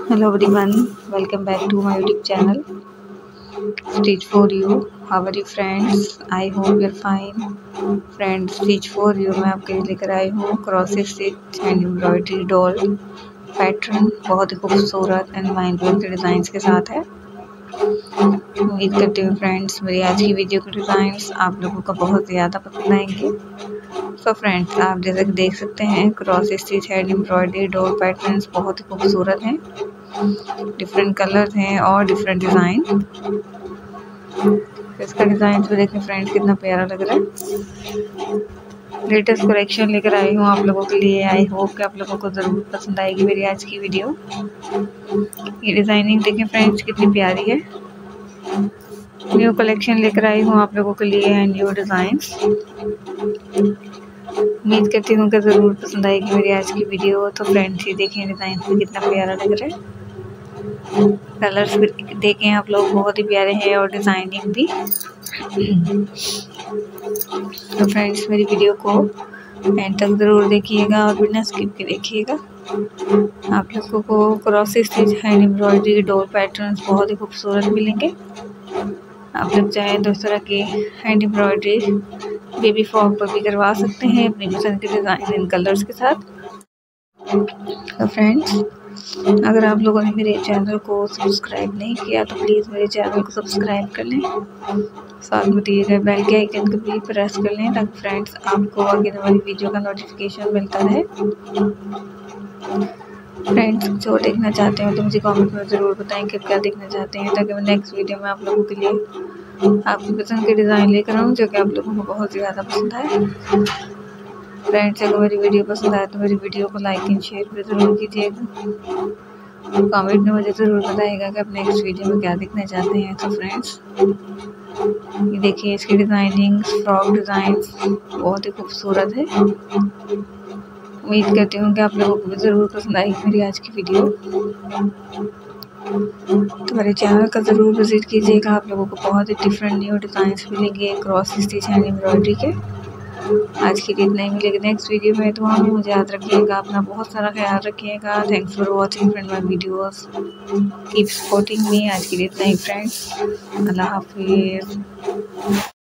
Hello everyone, welcome back to my YouTube channel Stitch for You. How are you friends? I hope you're fine. Friends, Stitch for You मैं आपके लिए लेकर आई हूँ cross stitch and embroidery doll pattern. बहुत ही खूबसूरत and mind blowing के डिज़ाइन के साथ है। उम्मीद करती हूँ फ्रेंड्स मेरी आज की वीडियो के डिज़ाइंस आप लोगों को बहुत ज़्यादा पसंद आएंगे। सो फ्रेंड्स, आप जैसे कि देख सकते हैं cross stitch hand embroidery doll patterns बहुत ही खूबसूरत हैं। डिफरेंट कलर्स हैं और डिफरेंट डिज़ाइन। इसका डिज़ाइन भी देखें फ्रेंड्स कितना प्यारा लग रहा है। लेटेस्ट कलेक्शन लेकर आई हूँ आप लोगों के लिए। आई होप कि आप लोगों को ज़रूर पसंद आएगी मेरी आज की वीडियो। ये डिज़ाइनिंग देखें फ्रेंड्स कितनी प्यारी है। न्यू कलेक्शन लेकर आई हूँ आप लोगों के लिए एंड न्यू डिज़ाइंस। उम्मीद करती हूँ कि ज़रूर पसंद आएगी मेरी आज की वीडियो। तो फ्रेंड्स ये देखें डिज़ाइन भी कितना प्यारा लग रहा है। कलर्स भी देखें आप लोग बहुत ही प्यारे हैं और डिज़ाइनिंग भी। तो फ्रेंड्स मेरी वीडियो को एंड तक ज़रूर देखिएगा और बिना स्किप के देखिएगा। आप लोगों को cross stitch hand embroidery doll patterns बहुत ही खूबसूरत मिलेंगे। आप लोग चाहें तो इस तरह के हैंड एम्ब्रॉयडरी बेबी फ्रॉक पर भी करवा सकते हैं अपनी पसंद के डिज़ाइन एंड कलर्स के साथ। तो फ्रेंड्स, अगर आप लोगों ने मेरे चैनल को सब्सक्राइब नहीं किया तो प्लीज़ मेरे चैनल को सब्सक्राइब कर लें। साथ में दिए गए बेल के आइकन को भी प्रेस कर लें ताकि फ्रेंड्स आपको आगे वाली वीडियो का नोटिफिकेशन मिलता रहे। फ्रेंड्स, जो देखना चाहते हैं तो मुझे कमेंट में ज़रूर बताएं कि क्या देखना चाहते हैं ताकि मैं नेक्स्ट वीडियो में आप लोगों के लिए आपकी पसंद के डिज़ाइन लेकर आऊँ जो कि आप लोगों को बहुत ज़्यादा पसंद आए। फ्रेंड्स, अगर मेरी वीडियो पसंद आए तो मेरी वीडियो को लाइक एंड शेयर भी ज़रूर कीजिएगा। कमेंट में मुझे ज़रूर बताइएगा कि आप नेक्स्ट वीडियो में क्या देखना चाहते हैं। तो फ्रेंड्स ये देखिए इसकी डिज़ाइनिंग फ्रॉक डिज़ाइन बहुत ही खूबसूरत है। उम्मीद करती हूँ कि आप लोगों को भी ज़रूर पसंद आएगी मेरी आज की वीडियो। तो मेरे चैनल का ज़रूर विज़िट कीजिएगा। आप लोगों को बहुत ही डिफरेंट न्यू डिज़ाइंस मिलेंगे क्रॉस स्टिच एंड एम्ब्रॉयडरी के। आज की लिए इतना ही मिलेगा नेक्स्ट वीडियो में। तो वहाँ मुझे याद रखिएगा, अपना बहुत सारा ख्याल रखिएगा। Thanks for watching friend my videos, keep supporting me. आज के लिए इतना ही फ्रेंड्स, अल्लाह हाफिज़।